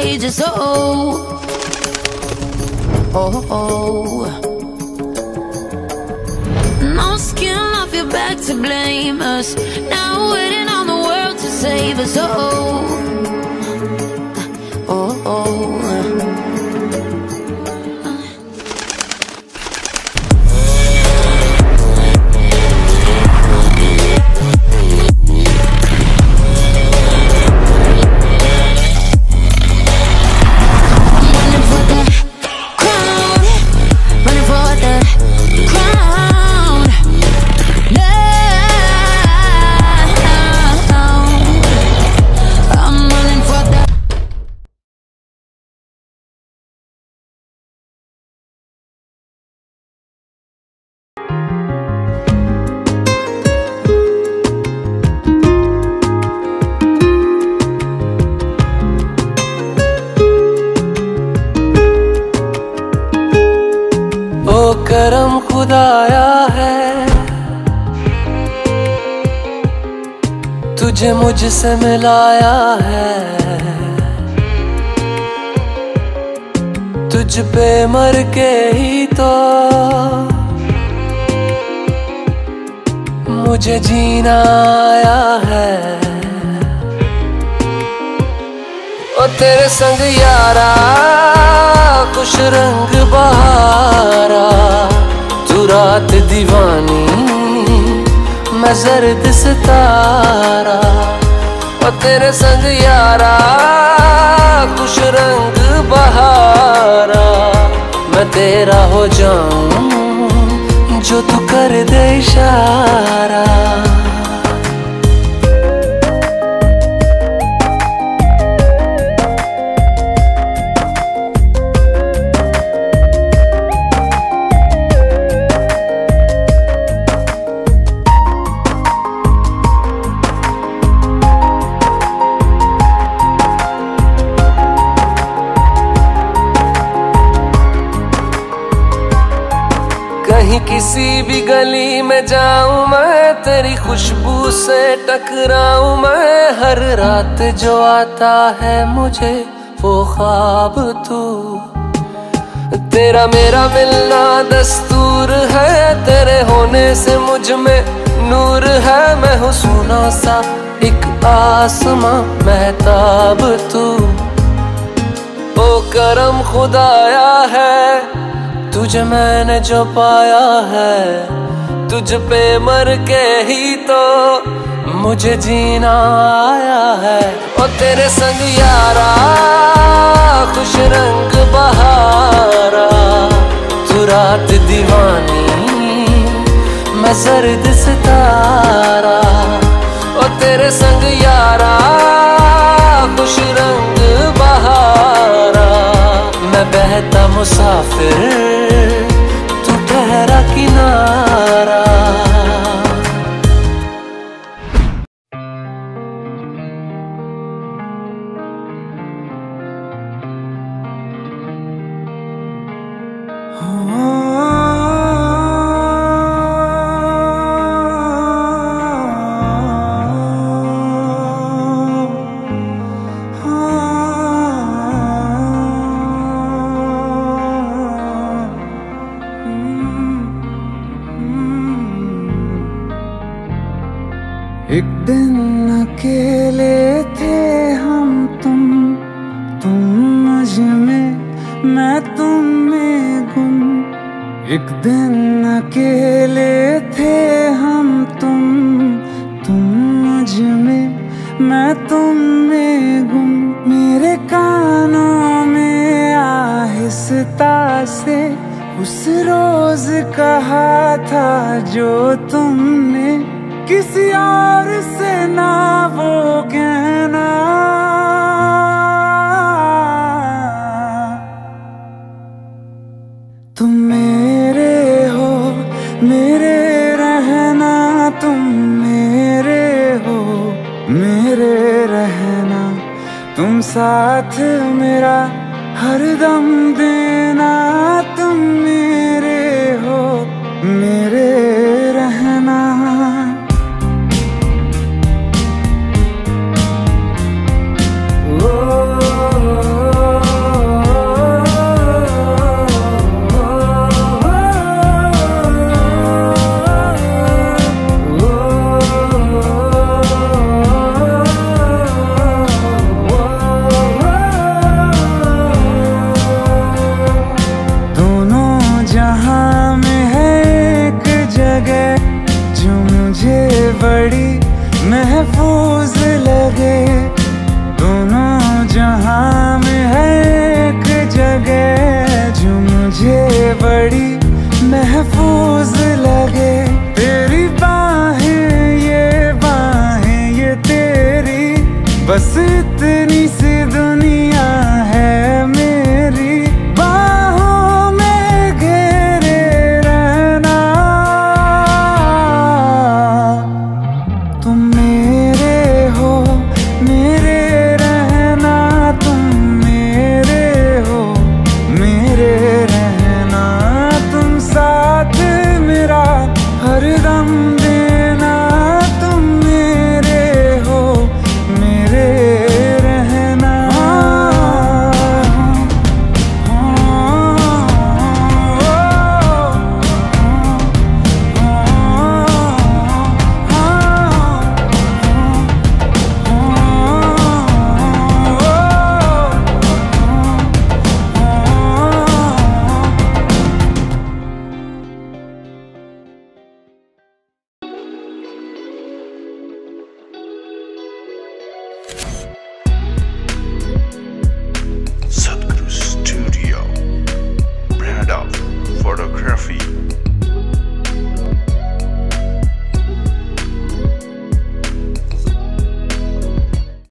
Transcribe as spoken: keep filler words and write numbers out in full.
contagious. Oh, oh, oh. No skin off your back to blame us. Now waiting on the world to save us. Oh, oh, oh. करम खुदाया है तुझे मुझसे मिलाया है, तुझ पे मर के ही तो मुझे जीना आया है। ओ तेरे संग यारा खुश रंग बहारा, तू रात दीवानी मैं जर्द सितारा। ओ तेरे संग यारा खुश रंग बहारा, मैं तेरा हो जाऊं जो तू कर दे इशारा। कहीं किसी भी गली में जाऊं मैं, तेरी खुशबू से टकराऊं मैं। हर रात जो आता है मुझे वो ख्वाब तू, तेरा मेरा मिलना दस्तूर है। तेरे होने से मुझ में नूर है, मैं हूँ सोना सा एक आसमां महताब तू। ओ करम खुदाया है तुझे मैंने जो पाया है, तुझ पे मर के ही तो मुझे जीना आया है। ओ तेरे संग यारा खुश रंग बहारा, तू रात दीवानी मैं जर्द सितारा। ओ तेरे संग यारा खुश रंग बहारा, मैं बहता मुसाफिर तू ठहरा किनारा। एक दिन अकेले थे हम तुम, तुम मुझ में मैं तुम में गुम। एक दिन अकेले थे हम तुम, तुम मुझ में मैं तुम में गुम। मेरे कानों में आहिस्ता से उस रोज कहा था जो तुमने किसी और से ना वो कहना। तुम मेरे हो मेरे रहना, तुम मेरे हो मेरे रहना। तुम साथ मेरा हरदम देना, तुम मेरे हो मेरे रहना। Oh बड़ी महफूज लगे, दोनों जहां में है एक जगह जो मुझे बड़ी महफूज लगे। तेरी बाहें ये बाहें ये तेरी, बस इतनी सी दुनिया है मेरी। बाहों में घेरे रहना, तुम मेरे हो मेरे रहना, तुम मेरे हो मेरे रहना, तुम साथ मेरा हर दम देना, तुम मेरे हो मेरे रहना। Sadhguru Studio, brand of photography